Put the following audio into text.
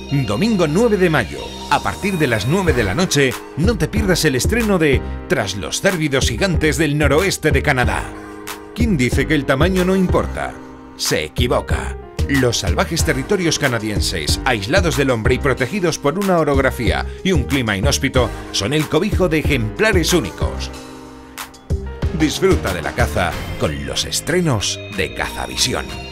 Domingo 9 de mayo, a partir de las 9 de la noche, no te pierdas el estreno de Tras los cérvidos gigantes del noroeste de Canadá. ¿Quién dice que el tamaño no importa? Se equivoca. Los salvajes territorios canadienses, aislados del hombre y protegidos por una orografía y un clima inhóspito, son el cobijo de ejemplares únicos. Disfruta de la caza con los estrenos de Cazavisión.